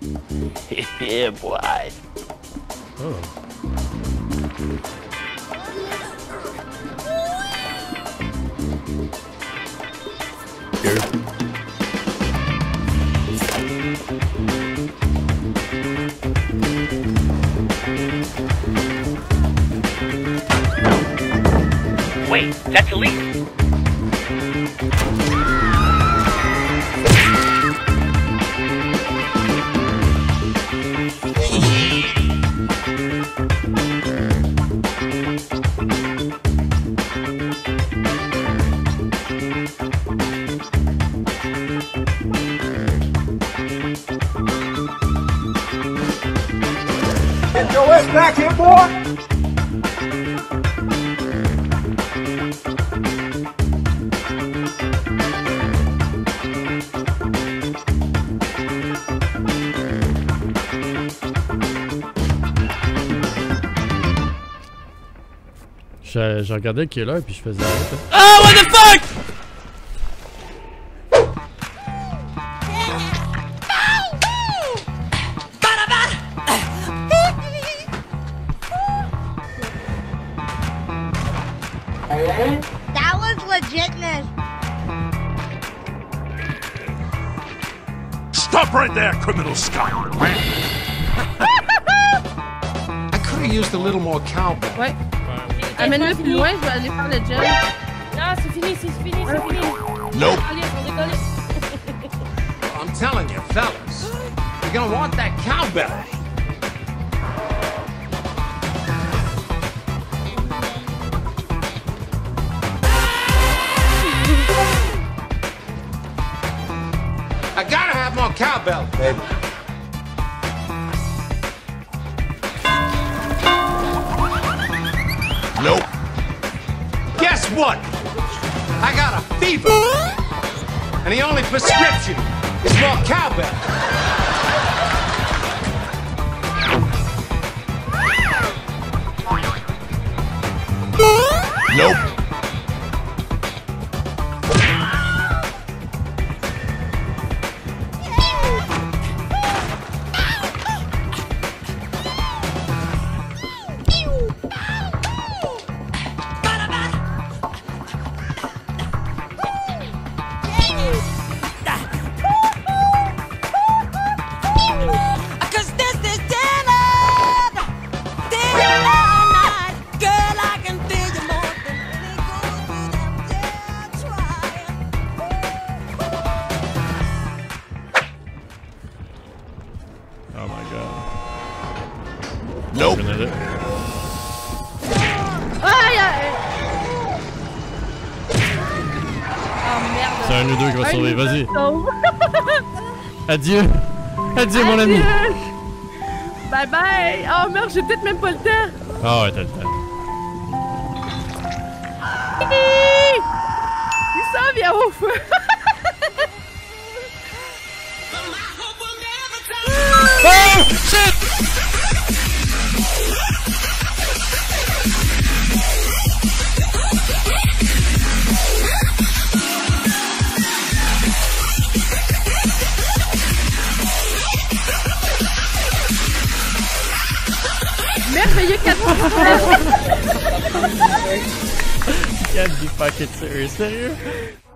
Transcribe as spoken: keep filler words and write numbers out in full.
Yeah, boy. Oh. Here. Wait, that's illegal. Get your ass back here, boy! Je, je regardais qui est là et puis je faisais. Oh, what the fuck! That was legitness. Stop right there, criminal scum! I could have used a little more cowbell. Ouais. Amène-le plus loin, je vais aller faire le gel. Non, c'est fini, c'est fini, c'est fini. Nope. Allez, on décolle. I'm telling you, fellas, you're gonna want that cowbell. I gotta have more cowbell, baby. Nope. Guess what? I got a fever. And the only prescription is more cowbell. Nope. Oh my god. Nope. Aïe aïe! Oh merde! C'est un ou deux qui va Un sauver, ou deux vas-y. sauve. Adieu! Adieu mon ami! Bye bye! Oh merde, j'ai peut-être même pas le temps! Ah ouais, t'as le temps. Il s'en vient au feu! Oh shit! Merveilleux quatre pour cent! You can't be fucking serious, sérieux?